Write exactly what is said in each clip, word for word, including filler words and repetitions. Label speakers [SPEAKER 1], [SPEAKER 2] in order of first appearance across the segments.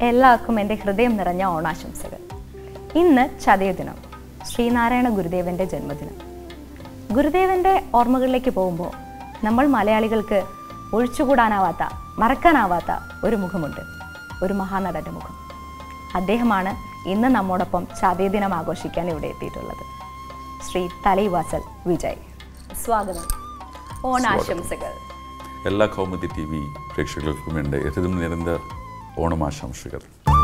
[SPEAKER 1] എല്ലാവർക്കും എൻ്റെ ഹൃദയം നിറഞ്ഞ ഓണാശംസകൾ. ഇന്ന് ചതയദിനം, ശ്രീനാരായണ ഗുരുദേവൻ്റെ ജന്മദിനം. ഗുരുദേവൻ്റെ ഓർമ്മകളിലേക്ക് പോകുമ്പോൾ നമ്മൾ മലയാളികൾക്ക് ഒഴിച്ചുകൂടാനാവാത്ത, മറക്കാനാവാത്ത ഒരു മുഖമുണ്ട്, ഒരു മഹാനടൻ്റെ മുഖം. അദ്ദേഹമാണ് ഇന്ന് നമ്മോടൊപ്പം ചതയദിനം ആഘോഷിക്കാൻ ഇവിടെ എത്തിയിട്ടുള്ളത്. ശ്രീ തലൈവാസൽ വിജയ്, സ്വാഗതം. ഓണാശംസകൾ.
[SPEAKER 2] എല്ലാ കൗമുദി ടി വി പ്രേക്ഷകർക്കും എൻ്റെ ഹൃദയം നിറഞ്ഞ ഓണമാശംസകൾ.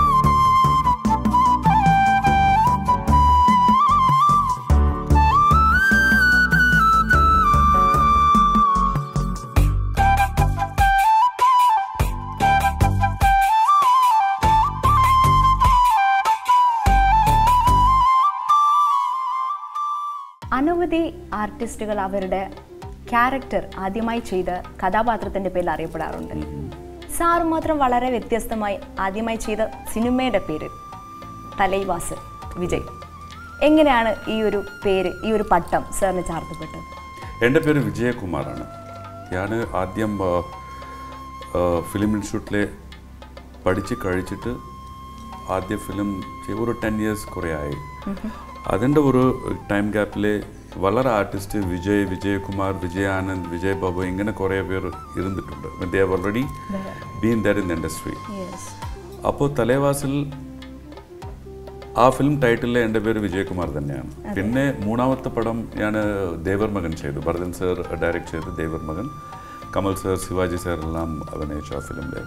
[SPEAKER 1] അനവധി ആർട്ടിസ്റ്റുകൾ അവരുടെ ക്യാരക്ടർ ആദ്യമായി ചെയ്ത കഥാപാത്രത്തിൻ്റെ പേരിൽ അറിയപ്പെടാറുണ്ട്. സാർ മാത്രം വളരെ വ്യത്യസ്തമായി ആദ്യമായി ചെയ്ത സിനിമയുടെ പേര് തലൈവാസൽ വിജയ്. എങ്ങനെയാണ് ഈ ഒരു പേര്, ഈ ഒരു പട്ടം സാറിന് ചാർത്തപ്പെട്ടത്?
[SPEAKER 2] എൻ്റെ പേര് വിജയകുമാറാണ്. ഞാൻ ആദ്യം ഫിലിം ഇൻസ്റ്റിറ്റ്യൂട്ടിലെ പഠിച്ച് കഴിച്ചിട്ട് ആദ്യ ഫിലിം ഒരു ടെൻ ഇയേഴ്സ് കുറേ ആയി. അതിൻ്റെ ഒരു ടൈം ഗ്യാപ്പിൽ വളരെ ആർട്ടിസ്റ്റ് വിജയ്, വിജയകുമാർ, വിജയാനന്ദ്, വിജയ് ബാബു ഇങ്ങനെ കുറേ പേർ ഇരുന്നിട്ടുണ്ട്. They have already been there in the industry. അപ്പോൾ തലൈവാസൽ ആ ഫിലിം ടൈറ്റിലിൽ എൻ്റെ പേര് വിജയകുമാർ തന്നെയാണ്. പിന്നെ മൂന്നാമത്തെ പടം ഞാൻ ദേവർ മകൻ ചെയ്തു. ഭരതൻ സർ ഡയറക്റ്റ് ചെയ്തു ദേവർ മകൻ. കമൽ സർ, ശിവാജി സർ എല്ലാം അഭിനയിച്ചു ആ ഫിലിമിൽ.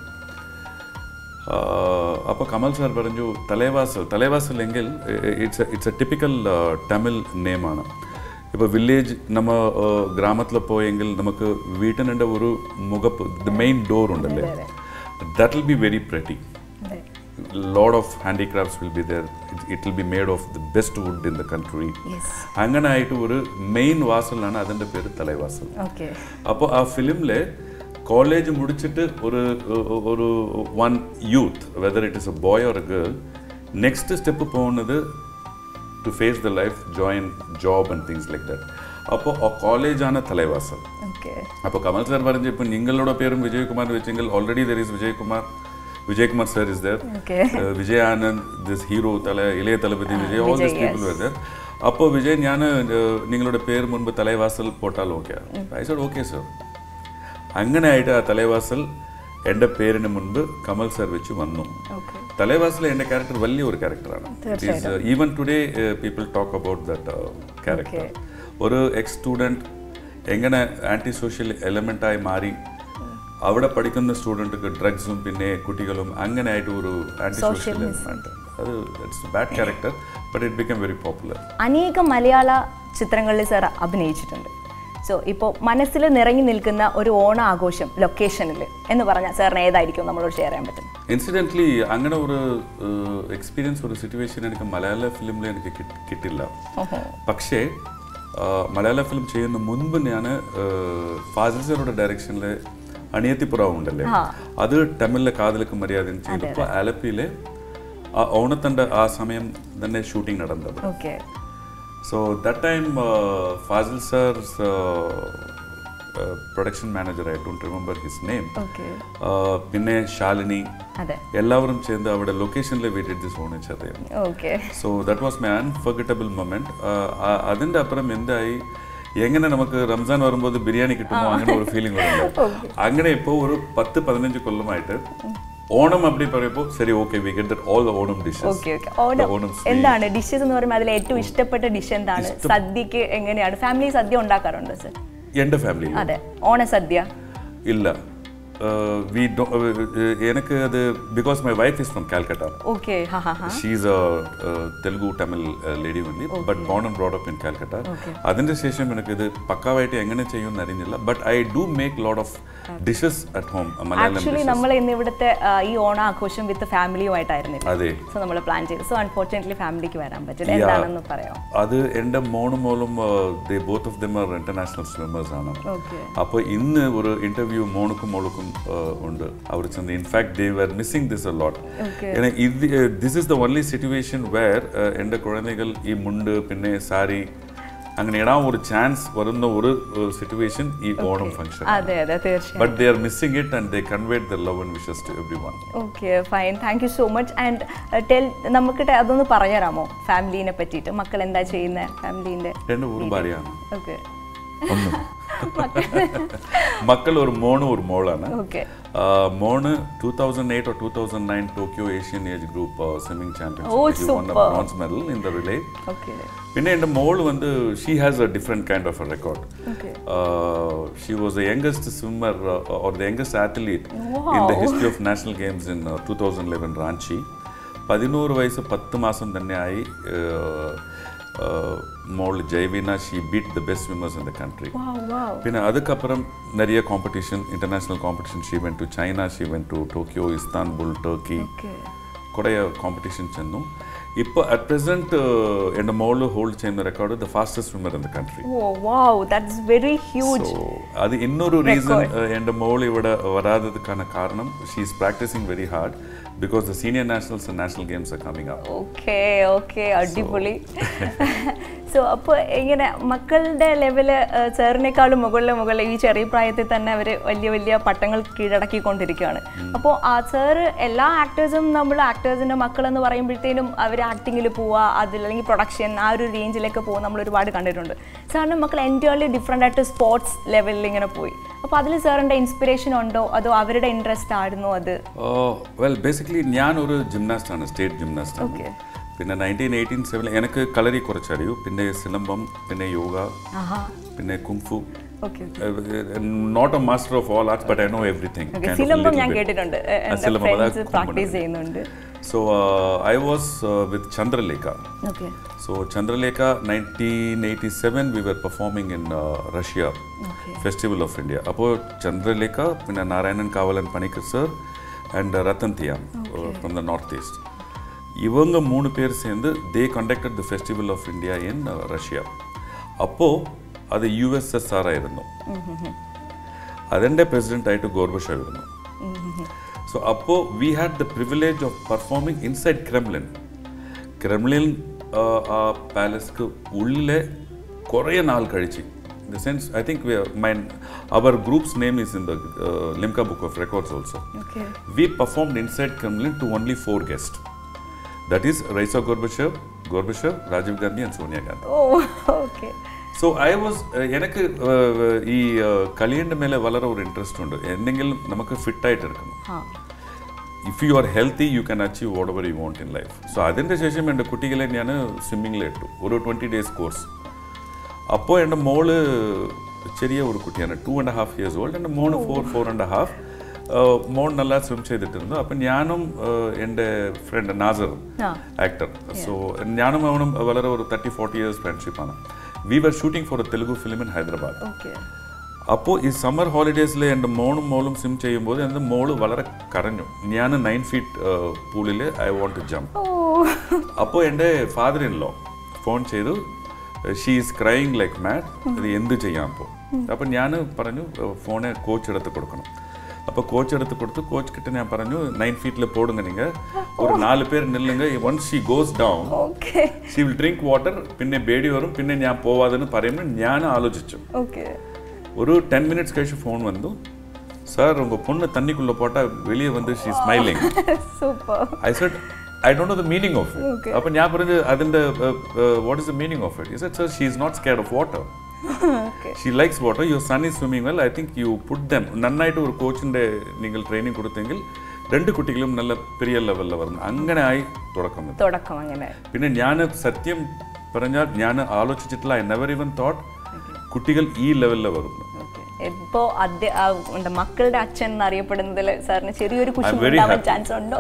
[SPEAKER 2] അപ്പോൾ കമൽ സാർ പറഞ്ഞു തലൈവാസൽ തലൈവാസൽ എങ്കിൽ it's it's a typical Tamil നെയിമാണ്. ഇപ്പോൾ വില്ലേജ് നമ്മ ഗ്രാമത്തിൽ പോയെങ്കിൽ നമുക്ക് വീട്ടിൻ്റെ ഒരു മുഖപ്പ്, ദ മെയിൻ ഡോർ ഉണ്ടല്ലേ, that will be very pretty. Load of handicrafts will be there. It will be made of the best wood in the country. അങ്ങനെ ആയിട്ട് ഒരു മെയിൻ വാസലാണ് അതിൻ്റെ പേര് തലൈവാസൽ. അപ്പോൾ ആ ഫിലിമിൽ കോളേജ് മുടിച്ചിട്ട് ഒരു ഒരു one youth, whether it is a boy or a girl, next step പോകുന്നത് to face the life, join job and things like that. അപ്പോൾ ആ കോളേജാണ് തലൈവാസൽ. അപ്പോൾ കമൽ സാർ പറഞ്ഞു, ഇപ്പോൾ നിങ്ങളുടെ പേരും വിജയകുമാർ വെച്ചെങ്കിൽ already there is Vijayakumar, Vijayakumar sir is there, Vijayanand, this hero, Thala Ilaya Thalapathy Vijay, all these people were there. അപ്പോൾ വിജയ്, ഞാൻ നിങ്ങളുടെ പേര് മുൻപ് തലൈവാസൽ പോട്ടാൽ okay? I said okay sir. അങ്ങനെ ആയിട്ട് ആ തലൈവാസൽ എൻ്റെ പേരിന് മുൻപ് കമൽ സർ വെച്ച് വന്നു. തലൈവാസൽ എൻ്റെ ക്യാരക്ടർ വലിയൊരു ക്യാരക്ടറാണ്. Even today people talk about that character. ഒരു എക്സ് സ്റ്റുഡൻറ്റ് എങ്ങനെ ആൻറ്റി സോഷ്യൽ എലമെൻ്റായി മാറി അവിടെ പഠിക്കുന്ന സ്റ്റുഡൻറ്റുക്ക് ഡ്രഗ്സും പിന്നെ കുട്ടികളും അങ്ങനെ ആയിട്ട് ഒരു ആൻറ്റി സോഷ്യൽ എലമെൻറ്റ്. അത് it's a bad character, but it become very popular.
[SPEAKER 1] അനേകം മലയാള ചിത്രങ്ങളിൽ സാർ അഭിനയിച്ചിട്ടുണ്ട്. സോ ഇപ്പോൾ മനസ്സിൽ നിറങ്ങി നിൽക്കുന്ന ഒരു ഓണ ആഘോഷം ലൊക്കേഷനിൽ എന്ന് പറഞ്ഞാൽ സാറിന് ഏതായിരിക്കും നമ്മളോട് ഷെയർ ചെയ്യാൻ പറ്റും?
[SPEAKER 2] ഇൻസിഡൻ്റ്ലി അങ്ങനെ ഒരു എക്സ്പീരിയൻസ്, ഒരു സിറ്റുവേഷൻ എനിക്ക് മലയാള ഫിലിമിൽ എനിക്ക് കിട്ടില്ല. പക്ഷേ മലയാള ഫിലിം ചെയ്യുന്ന മുൻപ് ഞാൻ ഫാസിൽ സാറുടെ ഡയറക്ഷനിൽ അണിയത്തിപ്പുറം ഉണ്ടല്ലേ, അത് തമിഴിലെ കാതലുക്ക് മര്യാദ ചെയ്തപ്പോൾ ആലപ്പിയിലെ ആ ഓണത്തിൻ്റെ ആ സമയം തന്നെ ഷൂട്ടിംഗ് നടന്നത്. So that time uh, Fazil sir's uh, uh, production manager, I don't remember his name, uh, pinne Shalini, ellavarum cheynd avade location le we did this one chadayam. Okay, so that was my unforgettable moment. adinde appuram endai എങ്ങനെ നമുക്ക് റംസാൻ വരുമ്പോൾ ബിരിയാണി കിട്ടുമോ അങ്ങനെ ഒരു feeling വരുന്നുണ്ട്. അങ്ങനെ ഇപ്പോൾ ഒരു പത്ത് പതിനഞ്ച് കൊല്ലമായിട്ട് ഓണം അപ്പടി പറയുമ്പോൾ ശരി, okay, we get that all the Onam dishes.
[SPEAKER 1] Okay okay Onam എന്താണ് ഡിഷസ് എന്ന് പറയുമ്പോൾ അതിൽ ഏറ്റവും ഇഷ്ടപ്പെട്ട ഡിഷ് എന്താണ്? സദ്യക്ക് എങ്ങനെയാണ് ഫാമിലി സദ്യ ഉണ്ടാക്കാറുണ്ട് സർ?
[SPEAKER 2] എൻ്റെ ഫാമിലി
[SPEAKER 1] അതെ, ഓണ സദ്യ
[SPEAKER 2] ഇല്ല. we do எனக்கு அது because my wife is from Calcutta. Okay, ha ha ha. She is a uh, Telugu Tamil uh, lady only, okay, but born and brought up in Calcutta. അതിന്റെ ശേഷം എനിക്ക് ഇത് പക്കാവായിട്ട് എങ്ങനെ ചെയ്യുമെന്ന് അറിയില്ല. But I do make lot of dishes at home, Malayalam dishes. Actually നമ്മൾ ഇന്ന് ഇവിടുത്തെ ഈ ഓണ ആഘോഷം വിത്ത് ഫാമിലിയുമായിട്ടായിരുന്നു. അതെ. സോ നമ്മൾ പ്ലാൻ ചെയ്തു. സോ അൺഫോർച്യൂനേറ്റ്ലി ഫാമിലിക്ക് വരാൻ പറ്റില്ല. എന്താണെന്ന് പറയാം? അത് എൻ്റെ മോനും മോളും they both of them are international swimmers ആണ്. അപ്പോൾ ഇന്ന് ഒരു ഇന്റർവ്യൂ മോനുക്കും മോളുക്കും ഉണ്ട്. അവർ ചെന്ന് in fact they were missing this a lot. This is the only situation where എൻ്റെ കുഴந்தைകൾ ഈ മുണ്ട് പിന്നെ സാരി അങ്ങനെ ഇടാൻ ഒരു ചാൻസ് വരുന്ന ഒരു സിറ്റുവേഷൻ ഈ ഓണം ഫംഗ്ഷൻ.
[SPEAKER 1] അതെ അതെ തീർച്ചയായും.
[SPEAKER 2] But they are missing it and they conveyed the love and wishes to everyone.
[SPEAKER 1] Okay fine, thank you so much. And tell നമുക്ക് അതൊന്ന് പറഞ്ഞുതരാമോ ഫാമിലിനെ പറ്റിയിട്ട്? മക്കൾ എന്താ ചെയ്യുന്നത്? ഫാമിലിന്റെ
[SPEAKER 2] രണ്ട് ഒരു ഭാര്യയാണ്.
[SPEAKER 1] ഓക്കെ.
[SPEAKER 2] ഒന്ന് മക്കൾ ഒരു മോണും ഒരു മോളാണ്. മോണ് two thousand eight or two thousand nine Tokyo Asian age group swimming championship won a bronze medal in the relay. പിന്നെ എൻ്റെ മോൾ வந்து she has a different kind of a record. Uh, she was the youngest swimmer uh, or the youngest athlete wow. in the history of national games in uh, twenty eleven Ranchi. പതിനൊന്ന് വയസ്സ് പത്ത് മാസം തന്നെ ആയി മോൾ Jaivina. She beat the best swimmers in the country. പിന്നെ അതുക്കപ്പുറം நிறைய competition, international competition. She went to China, she went to Tokyo, Istanbul, Turkey, കുറേ കോമ്പറ്റീഷൻ ചെന്നു. ഇപ്പോൾ അറ്റ് പ്രസന്റ് എൻ്റെ മോള് ഹോൾഡ് ചെയ്യുന്ന record the fastest swimmer in the country. അത് ഇന്നൊരു റീസൺ എൻ്റെ മോൾ ഇവിടെ വരാത്തതിന് കാരണം she is practising very hard because the senior nationals and national games are coming up.
[SPEAKER 1] Okay, okay, അടിപൊളി. സോ അപ്പോൾ ഇങ്ങനെ മക്കളുടെ ലെവല് സാറിനേക്കാളും മുകളിൽ മുകളിൽ ഈ ചെറിയ പ്രായത്തിൽ തന്നെ അവർ വലിയ വലിയ പട്ടങ്ങൾ കീഴടക്കിക്കൊണ്ടിരിക്കുകയാണ്. അപ്പോൾ ആ സാറ് എല്ലാ ആക്ടേഴ്സും നമ്മൾ ആക്ടേഴ്സിൻ്റെ മക്കളെന്ന് പറയുമ്പോഴത്തേനും അവർ ആക്ടിങ്ങിൽ പോവുക, അതിൽ അല്ലെങ്കിൽ പ്രൊഡക്ഷൻ ആ ഒരു റേഞ്ചിലേക്ക് പോകുക നമ്മൾ ഒരുപാട് കണ്ടിട്ടുണ്ട്. സാറിൻ്റെ മക്കൾ എൻറ്റയർലി ഡിഫറെൻ്റ് ആയിട്ട് സ്പോർട്സ് ലെവലിൽ ഇങ്ങനെ പോയി. അപ്പോൾ അതിൽ സാറിൻ്റെ ഇൻസ്പിറേഷൻ ഉണ്ടോ അതോ അവരുടെ ഇൻട്രസ്റ്റ് ആയിരുന്നു അത്?
[SPEAKER 2] വെൽ ബേസിക്കലി ഞാനൊരു ജിംനാസ്റ്റാണ്, സ്റ്റേറ്റ് ജിംനാസ്റ്റാണ്. പിന്നെ നയൻറ്റീൻ എയ്റ്റീൻ സെവനിൽ എനിക്ക് കളരി കുറച്ചറിയൂ. പിന്നെ സിലംബം, പിന്നെ യോഗ, പിന്നെ kung fu. Not a master of all arts but I know everything.
[SPEAKER 1] Silambam ഞാൻ കേട്ടിട്ടുണ്ട്, പ്രാക്ടീസ് ചെയ്യുന്നുണ്ട്.
[SPEAKER 2] So uh, I was uh, with Chandralekha. Okay. So Chandralekha, nineteen eighty-seven we were performing in uh, Russia. Okay. Festival of India. Appo Chandralekha, pinna Narayanan Kavalan Panikar sir and uh, Ratan Thiyam okay. uh, from the northeast. Ivanga moonu per sendu they conducted the Festival of India in uh, Russia. Appo adu U S S R ആയിരുന്നു. adende president ആയിട്ട് Gorbachev ആയിരുന്നു. So appo we had the privilege of performing inside Kremlin. Kremlin uh, uh, palace ku ulle kore naal kalichi. In the sense, I think we are, my our group's name is in the uh, Limca Book of Records also. Okay. We performed inside Kremlin to only four guests. That is Raisa Gorbachev, Gorbachev, Rajiv Gandhi and Sonia Gandhi.
[SPEAKER 1] Oh, okay.
[SPEAKER 2] So I was எனக்கு ഈ കളിയുടെ മേലെ വളരെ ഒരു interest ഉണ്ട്. എന്തെങ്കിലും നമുക്ക് fit ആയിട്ട് എടുക്കണം. If you are healthy you can achieve whatever you want in life. So അതിൻ്റെ ശേഷം എൻ്റെ കുട്ടികളെ ഞാൻ സ്വിമ്മിങ്ങിലിട്ടു ഒരു ട്വൻറ്റി ഡേയ്സ് കോഴ്സ്. അപ്പോൾ എൻ്റെ മോള് ചെറിയ ഒരു കുട്ടിയാണ്, two and half years old. എൻ്റെ മോള് ഫോർ ഫോർ ആൻഡ് ഹാഫ്. മോൾ നല്ല സ്വിം ചെയ്തിട്ടിരുന്നു. അപ്പം ഞാനും എൻ്റെ ഫ്രണ്ട് നാസറും ആക്ടർ, സോ ഞാനും അവനും വളരെ ഒരു തേർട്ടി ഫോർട്ടി ഇയേഴ്സ് ഫ്രണ്ട്ഷിപ്പാണ്. We were shooting for a Telugu film in Hyderabad. Okay. അപ്പോൾ ഈ സമ്മർ ഹോളിഡേയ്സിൽ എൻ്റെ മോളും മോളും സ്വിം ചെയ്യുമ്പോൾ എൻ്റെ മോള് വളരെ കരഞ്ഞു. ഞാൻ നയൻ ഫീറ്റ് പൂളിൽ ഐ വോണ്ട് ടു ജംപ്. അപ്പോൾ എൻ്റെ ഫാദർ ഇൻ ലോ ഫോൺ ചെയ്തു, she is crying like mad, ഇത് എന്ത് ചെയ്യാൻ അപ്പോൾ? അപ്പം ഞാൻ പറഞ്ഞു ഫോണ് കോച്ച് എടുത്ത് കൊടുക്കണം. അപ്പോൾ കോച്ച് എടുത്ത് കൊടുത്തു. കോച്ച് കിட்ட ഞാൻ പറഞ്ഞു നയൻ ഫീറ്റിൽ പോടുங்க നിങ്ങൾ, ഒരു നാല് പേർ നില്ലുங்க. once she goes down she will drink water, പിന്നെ പേടി വരും, പിന്നെ ഞാൻ പോവാതെന്ന് പറയുമ്പോൾ ഞാൻ ആലോചിച്ചു. ഒരു ടെൻ മിനിറ്റ്സ് കഴിച്ച് ഫോൺ വന്നു, സാർ உங்கள் பொண்ணு தண்ணிக்குள்ளே போட்டால் வெளியே வந்து she is smiling. I said I don't know the meaning of it. അപ്പോൾ ഞാൻ പറഞ്ഞു അതിൻ്റെ what is the meaning of it? He said, sir, she is not scared of water. Okay. She likes water. Your son is swimming well. I think you put them. നന്നായിട്ട് ഒരു കോച്ചിൻ്റെ നിങ്ങൾ training കൊടുത്തെങ്കിൽ രണ്ട് കുട്ടികളും നല്ല പെരിയ ലെവലിൽ വരുന്നു. അങ്ങനെ ആയി തുടക്കം
[SPEAKER 1] തുടക്കം അങ്ങനെ.
[SPEAKER 2] പിന്നെ ഞാൻ സത്യം പറഞ്ഞാൽ ഞാൻ ആലോചിച്ചിട്ടില്ല. ഐ നെവർ ഈവൻ തോട്ട് കുട്ടികൾ ഈ ലെവലിൽ വരുന്നു.
[SPEAKER 1] ഇപ്പോൾ മക്കളുടെ അച്ഛൻ എന്നറിയപ്പെടുന്നതിൽ സാറിന് ചെറിയൊരു ചാൻസ് ഉണ്ടോ?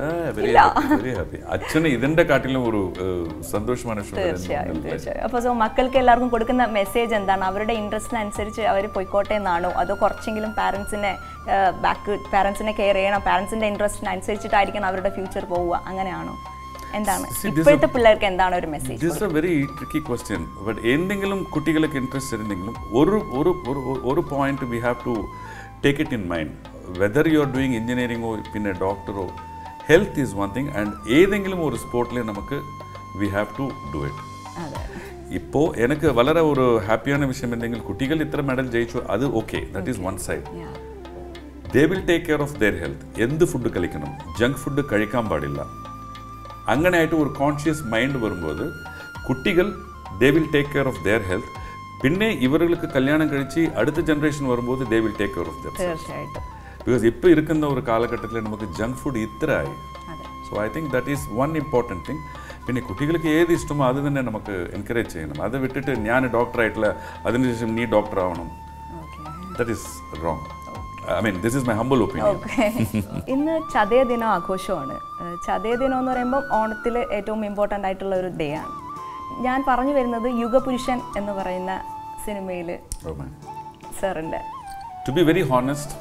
[SPEAKER 2] അച്ഛന് ഇതിന്റെ കാട്ടിലും ഒരു സന്തോഷമാണ്.
[SPEAKER 1] തീർച്ചയായും തീർച്ചയായും. അപ്പോൾ സോ മക്കൾക്ക് എല്ലാവർക്കും കൊടുക്കുന്ന മെസ്സേജ് എന്താണ്? അവരുടെ ഇൻട്രസ്റ്റിനനുസരിച്ച് അവർ പോയിക്കോട്ടെ എന്നാണോ, അതോ കുറച്ചെങ്കിലും പാരൻസിനെ ബാക്ക് പാരൻസിനെ കെയർ ചെയ്യണം, പാരൻസിന്റെ ഇൻട്രസ്റ്റിനനുസരിച്ചിട്ടായിരിക്കണം അവരുടെ ഫ്യൂച്ചർ പോവുക, അങ്ങനെയാണോ? എന്താണ് ഇപ്പോഴത്തെ പിള്ളേർക്ക് എന്താണ് ഒരു message?
[SPEAKER 2] This is a very tricky question. But എന്തെങ്കിലും കുട്ടികൾക്ക് ഇൻട്രസ്റ്റ് ഉണ്ടെങ്കിലും ഒരു ഒരു ഒരു point we have to take it in mind. Whether you are doing എഞ്ചിനീയറിംഗോ പിന്നെ ഡോക്ടറോ, health is one thing. And ഏതെങ്കിലും ഒരു സ്പോർട്ടിൽ നമുക്ക് we have to do it. ഇപ്പോൾ എനിക്ക് വളരെ ഒരു ഹാപ്പിയാണ് വിഷയം എന്തെങ്കിൽ കുട്ടികൾ ഇത്ര മെഡൽ ജയിച്ചു അത് okay that is one side they will take care of their health എന്ത് ഫുഡ് കഴിക്കണം ജങ്ക് ഫുഡ് കഴിക്കാൻ പാടില്ല അങ്ങനെയായിട്ട് ഒരു കോൺഷ്യസ് മൈൻഡ് വരുമ്പോൾ കുട്ടികൾ they will take care of their health പിന്നെ ഇവർക്ക് കല്യാണം കഴിച്ച് അടുത്ത ജനറേഷൻ വരുമ്പോൾ they will take care of their
[SPEAKER 1] തീർച്ചയായിട്ടും
[SPEAKER 2] ബിക്കോസ് ഇപ്പോൾ ഇരിക്കുന്ന ഒരു കാലഘട്ടത്തിൽ നമുക്ക് ജങ്ക് ഫുഡ് ഇത്ര ആയി so I think that is one important thing പിന്നെ കുട്ടികൾക്ക് ഏത് ഇഷ്ടമോ അത് തന്നെ നമുക്ക് എൻകറേജ് ചെയ്യണം അത് വിട്ടിട്ട് ഞാൻ ഡോക്ടറായിട്ടില്ല അതിനുശേഷം നീ ഡോക്ടർ ആവണം that is wrong I mean this is my humble opinion
[SPEAKER 1] ഇന്ന് ചതയ ദിനം ആഘോഷമാണ് ചതയ ദിനം എന്ന് പറയുമ്പോൾ ഓണത്തിൽ ഏറ്റവും ഇമ്പോർട്ടൻ്റ് ആയിട്ടുള്ള ഒരു ഡേ ആണ് ഞാൻ പറഞ്ഞു വരുന്നത് യുഗപുരുഷൻ എന്ന് പറയുന്ന സിനിമയിൽ സാറിൻ്റെ
[SPEAKER 2] ടു ബി വെരി ഹോണസ്റ്റ്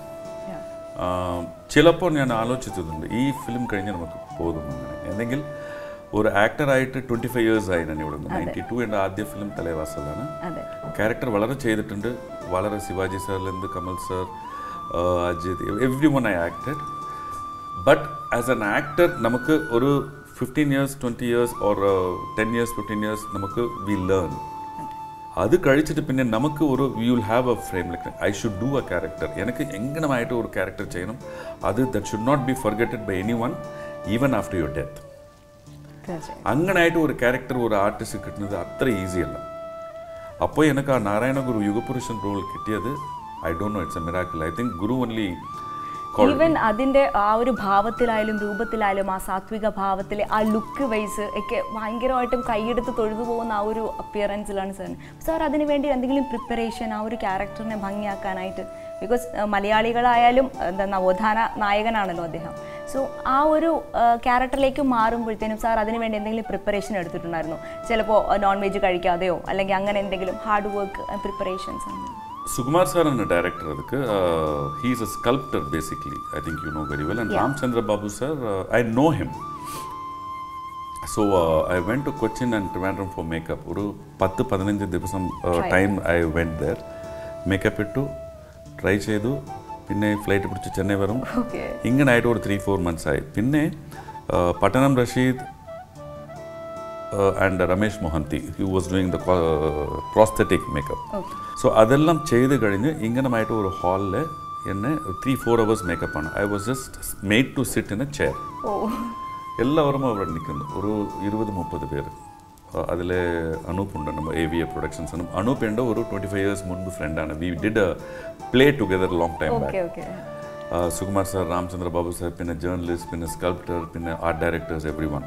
[SPEAKER 2] ചിലപ്പോൾ ഞാൻ ആലോചിച്ചിട്ടുണ്ട് ഈ ഫിലിം കഴിഞ്ഞ് നമുക്ക് പോകും അങ്ങനെ എന്തെങ്കിൽ ഒരു ആക്ടറായിട്ട് ട്വൻറ്റി ഫൈവ് ഇയേഴ്സ് ആയി ഞാൻ ഇവിടെ നയൻറ്റി ടു എൻ്റെ ആദ്യ ഫിലിം തലൈവാസലാണ് ക്യാരക്ടർ വളരെ ചെയ്തിട്ടുണ്ട് വളരെ ശിവാജി സാറിലെന്ത് Kamal sir Ajith every one I acted but as an actor നമുക്ക് ഒരു fifteen years twenty years or ten years fifteen years നമുക്ക് വി ലേൺ അത് കഴിച്ചിട്ട് പിന്നെ നമുക്ക് ഒരു we will have a frame like I should do a character എനിക്ക് എങ്ങനെയായിട്ട് ഒരു ക്യാരക്ടർ ചെയ്യണം അത് that should not be forgotten by any one even after your death അങ്ങനെയായിട്ട് ഒരു ക്യാരക്ടർ ഒരു ആർട്ടിസ്റ്റ് കിട്ടുന്നത് അത്ര ഈസി അല്ല അപ്പോൾ എനിക്ക് ആ നാരായണ ഗുരു യുഗപുരുഷൻ റോൾ കിട്ടിയത് I don't know it's a miracle I think Guru only
[SPEAKER 1] even അതിൻ്റെ ആ ഒരു ഭാവത്തിലായാലും രൂപത്തിലായാലും ആ സാത്വിക ഭാവത്തിലെ ആ ലുക്ക് വൈസ് ഒക്കെ ഭയങ്കരമായിട്ടും കൈയെടുത്ത് തൊഴുതു പോകുന്ന ആ ഒരു അപ്പിയറൻസിലാണ് സാർ സാർ അതിന് വേണ്ടി എന്തെങ്കിലും പ്രിപ്പറേഷൻ ആ ഒരു ക്യാരക്ടറിനെ ഭംഗിയാക്കാനായിട്ട് ബിക്കോസ് മലയാളികളായാലും എന്താ നവോത്ഥാന നായകനാണല്ലോ അദ്ദേഹം സോ ആ ഒരു ക്യാരക്ടറിലേക്ക് മാറുമ്പോഴത്തേനും സാർ അതിന് വേണ്ടി എന്തെങ്കിലും പ്രിപ്പറേഷൻ എടുത്തിട്ടുണ്ടായിരുന്നു ചിലപ്പോൾ നോൺ വെജ് കഴിക്കാതെയോ അല്ലെങ്കിൽ അങ്ങനെ എന്തെങ്കിലും ഹാർഡ് വർക്ക് പ്രിപ്പറേഷൻസ് ആണ്
[SPEAKER 2] Sukumar sir and the director adukku uh, he is a sculptor basically I think you know very well and yeah. Ramchandra Babu sir uh, I know him so uh, I went to Cochin and Trivandrum for makeup oru ten fifteen divasam uh, time I went there makeup ittu try chedu pinne flight pidichu Chennai varum okay ingane aayittu oru three four months aayi pinne uh, Patanam Rashid uh, and Ramesh Mohanty he was doing the uh, prosthetic makeup okay so adellam cheyidu kazhinju inganamayitte oru hall le enne three four hours makeup aanu I was just made to sit in a chair oh ellavarum avade nikkunnu oru twenty thirty per adile Anup undu nama A V A productions anum Anup enda oru twenty-five years mundu friend ana we did a play together long time
[SPEAKER 1] okay,
[SPEAKER 2] back
[SPEAKER 1] okay okay
[SPEAKER 2] uh, Sukumar sir Ramchandra Babu sir pinna journalist pinna sculptor pinna art directors everyone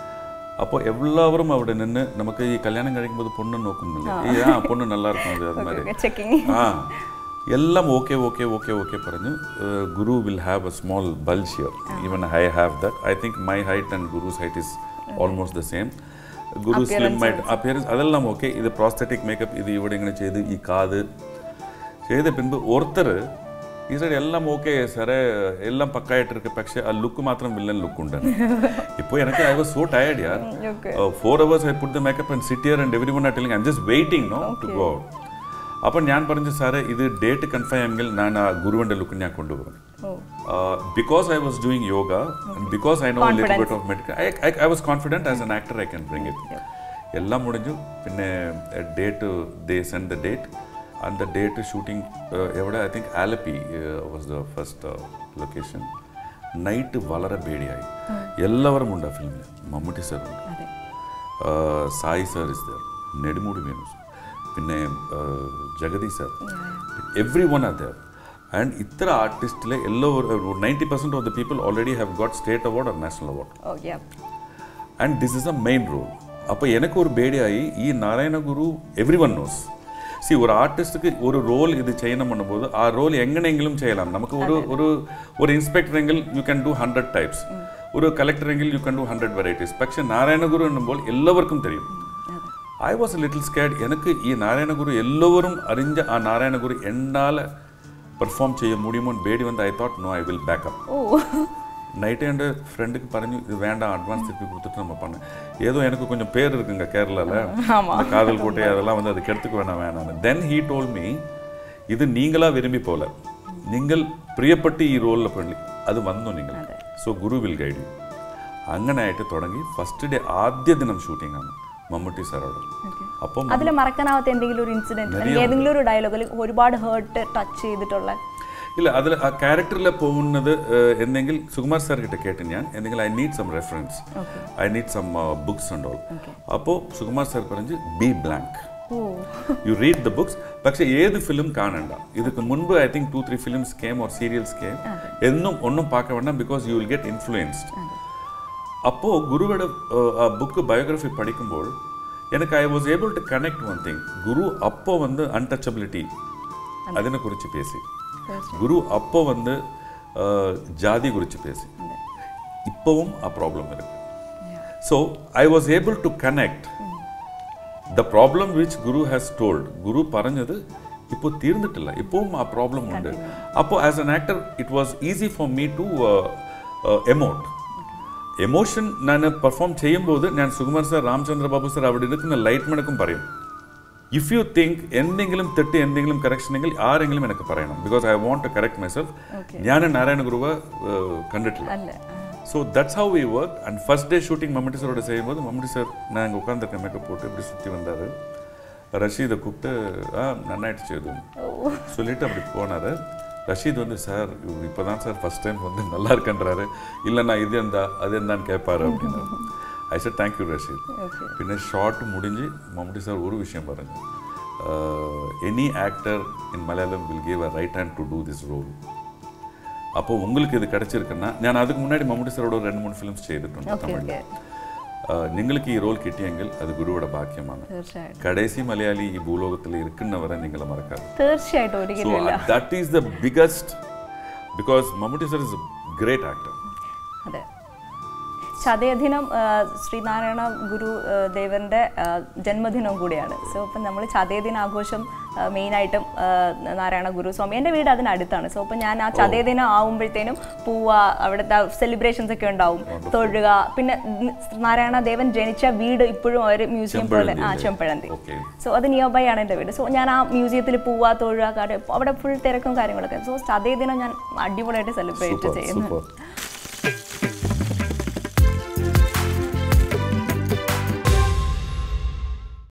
[SPEAKER 2] അപ്പോൾ എല്ലാവരും അവിടെ നിന്ന് നമുക്ക് ഈ കല്യാണം കഴിക്കുമ്പോൾ പൊണ്ണു നോക്കുന്നില്ല ഈ ആ പൊണ്ണു നല്ല இருக்கும் അത് അതുമാതിരി ആ എല്ലാം ഓക്കെ ഓക്കെ ഓക്കെ ഓക്കെ പറഞ്ഞു Guru will have a small bulge here even I have that I think my height and Guru's height is almost the same Guru slim ആയിട്ട് അപ്പിയറൻസ് അതെല്ലാം ഓക്കെ ഇത് പ്രോസ്തറ്റിക് മേക്കപ്പ് ഇത് ഇവിടെ ഇങ്ങനെ ചെയ്ത് ഈ കാത് ചെയ്ത പിൻപ് ഓർത്തർ ഈ സൈഡ് എല്ലാം ഓക്കെ സാറേ എല്ലാം പക്കായിട്ടിരിക്കും പക്ഷേ ആ ലുക്ക് മാത്രം വില്ലൻ ലുക്ക് ഉണ്ട് ഇപ്പോൾ എനിക്ക് ഐ വാസ് സോ ടയർഡ് യാർ four hours I put the makeup and sit here and every one are telling I am just waiting no to go out അപ്പോൾ ഞാൻ പറഞ്ഞു സാറേ ഇത് ഡേറ്റ് കൺഫേം ആയെങ്കിൽ ഞാൻ ആ ഗുരുവിൻ്റെ ലുക്ക് ഞാൻ കൊണ്ടുപോകും because I was doing yoga because I know a little bit of medical I was confident as an actor I can bring it എല്ലാം മുടിഞ്ഞു പിന്നെ date they send the date and the date shooting evada I think Alapi uh, was the first uh, location night valare bedi ayi ellavarum unda film Mammootty sir undu uh, Sai sir is there Nedumudi Venus pinne uh, Jagadi sir everyone are there and itra artist le ellovaru ninety percent of the people already have got state award or national award
[SPEAKER 1] oh yeah
[SPEAKER 2] and this is a main role appo enakku or bedi ayi ee Narayana Guru everyone knows see ஒரு ஆர்டிஸ்டுக்கு ஒரு role இது செய்யணும் பண்ணும்போது ஆ role எங்கനെങ്കിലും ചെയ്യலாம் നമുക്ക് ഒരു ഒരു ഒരു inspector എങ്കിൽ you can do hundred types ഒരു കളക്ടർ എങ്കിൽ you can do hundred varieties പക്ഷേ നാരായണഗുരു എന്നുമ്പോൾ എല്ലാവർക്കും தெரியும் I was a little scared எனக்கு ഈ നാരായണഗുരു എല്ലാവരും അറിഞ്ഞ ആ നാരായണഗുരു എന്നാൽ പെർഫോം ചെയ്യാൻ முடியுமோ ബേടി വന്ന് I thought no I will back up night என் ஃப்ரெண்டுக்கு പറഞ്ഞു இது வேண்டாம் அட்வான்ஸ் திருப்பி கொடுத்துட்டு நம்ம பண்ண ஏதோ எனக்கு கொஞ்சம் பேர் இருக்குங்க கேரளாவில் காதல் கோட்டை அதெல்லாம் வந்து அதுக்கு எடுத்துக்க வேணாம் வேணாம் தென் ஹீ டோல் மீ இது நீங்களா விரும்பி போல நீங்கள் പ്രിയപ്പെട്ട് ഈ റോളിൽ பண்ணி അത് വന്നു നിങ്ങൾ so Guru will guide you അങ്ങനെ ആയിട്ട് തുടങ്ങി ഫസ്റ്റ് ഡേ ആദ്യ ദിനം ഷൂട്ടിംഗ് ആണ് മമ്മൂട്ടി സാറോട്. അപ്പം
[SPEAKER 1] അതിൽ മറക്കാനാവാത്ത എന്തെങ്കിലും ഒരു ഇൻസിഡന്റ് അല്ലെങ്കിൽ ഏതെങ്കിലും ഒരു ഡയലോഗ് ഒരുപാട് ഹേർട്ട് ടച്ച് ചെയ്തിട്ടുള്ള?
[SPEAKER 2] ഇല്ല, അതിൽ ആ ക്യാരക്ടറിൽ പോകുന്നത് എന്തെങ്കിൽ സുകുമാർ സാർ കിட்ட കേട്ട് ഞാൻ എന്തെങ്കിലും I need some reference, I need some books and all. അപ്പോൾ സുകുമാർ സാർ പറഞ്ഞ് be blank, you read the books. പക്ഷെ ഏത് ഫിലിം കാണണ്ട, ഇതിക്ക് മുൻപ് I think two three films came or serials came, എന്നും ഒന്നും പാക്ക വേണ്ടാം, because you will get influenced. അപ്പോൾ ഗുരുവിടെ ആ ബുക്ക് ബയോഗ്രഫി പഠിക്കുമ്പോൾ எனக்கு I was able to connect one thing. Guru அப்போ வந்து அன்டச்சபிலிட்டி അതിനെ കുറിച്ച് പേசி, ഗുരു അപ്പോൾ വന്ന് ജാതി കുറിച്ച് പേசி, ഇപ്പവും ആ പ്രോബ്ലം വരും. So I was able to connect the problem which Guru has told. Guru പറഞ്ഞത് ഇപ്പോൾ തീർന്നിട്ടില്ല, ഇപ്പവും ആ പ്രോബ്ലം ഉണ്ട്. അപ്പോൾ as an actor it was easy for me to emote. Emotion ഞാൻ പെർഫോം ചെയ്യുമ്പോൾ ഞാൻ സുകുമാർ സാർ, രാമചന്ദ്ര ബാബു സാർ അവിടെ ഇരിക്കുന്ന ലൈറ്റ് മണക്കും പറയും, ഇഫ് യു തിങ്ക് എന്തെങ്കിലും തെറ്റ് എന്തെങ്കിലും കറക്ഷൻ എങ്കിൽ ആരെങ്കിലും എനിക്ക് പറയണം, because I want to correct myself. ഞാൻ നാരായണ ഗുരുവ കണ്ടിട്ടില്ല. So that's how we work. And first day shooting Mammootty സാറോട് ചെയ്യുമ്പോൾ മമ്മൂട്ടി സാർ நான் உட்காந்துருக்க மேக்கப் போட்டு இப்படி சுற்றி வந்தார். ரஷீதை கூப்பிட்டு ஆ நன்னாயிட்டு செய்து சொல்லிட்டு அப்படி போனார். ரஷீத் வந்து சார் இப்போ தான் சார் ஃபஸ்ட் டைம் வந்து நல்லா இருக்குன்றாரு, இல்லைண்ணா இது எந்தா அது எந்தான்னு கேட்பாரு அப்படின்னா. ஐ சார் தேங்க்யூ ரஷீத். പിന്നെ ഷോട്ട് മുടിഞ്ഞ് മമ്മൂട്ടി സാർ ഒരു വിഷയം പറഞ്ഞു, any actor in Malayalam will give a right hand to do this role. അപ്പോൾ உங்களுக்கு ഇത് കിടച്ചിരിക്കുന്ന ഞാൻ அதுக்கு മുன்னாடி മമ്മൂട്ടി സാറോട് രണ്ട് മൂന്ന് ഫിലിംസ് ചെയ്തിട്ടുണ്ട് തമിഴിൽ. നിങ്ങൾക്ക് ഈ റോൾ കിട്ടിയെങ്കിൽ അത് ഗുരുവിടെ ഭാഗ്യമാണ്. കടേസി മലയാളി ഈ ഭൂലോകത്തിൽ ഇരിക്കുന്നവരെ നിങ്ങൾ മറക്കാതെ.
[SPEAKER 1] തീർച്ചയായിട്ടും.
[SPEAKER 2] So that is the biggest, because Mammootty sir is a great actor.
[SPEAKER 1] അതെ. ചതയദിനം ശ്രീനാരായണ ഗുരു ദേവന്റെ ജന്മദിനവും കൂടിയാണ്. സോ ഇപ്പം നമ്മൾ ചതയദിന ആഘോഷം മെയിനായിട്ടും നാരായണ ഗുരുസ്വാമി, എൻ്റെ വീട് അതിനടുത്താണ്. സോ ഇപ്പം ഞാൻ ആ ചതയദിനം ആവുമ്പോഴത്തേനും പോവുക, അവിടുത്തെ സെലിബ്രേഷൻസ് ഒക്കെ ഉണ്ടാവും, തൊഴുക. പിന്നെ നാരായണ ദേവൻ ജനിച്ച വീട് ഇപ്പോഴും ഒരു മ്യൂസിയം പോലെ, ആ ചെമ്പഴന്തി. സോ അത് നിയർ ബൈ ആണ് എൻ്റെ വീട്. സോ ഞാൻ ആ മ്യൂസിയത്തിൽ പോവുക, തൊഴുക, അവിടെ ഫുൾ തിരക്കും കാര്യങ്ങളൊക്കെ. സോ ചതയദിനം ഞാൻ അടിപൊളിയായിട്ട് സെലിബ്രേറ്റ് ചെയ്യുന്നു.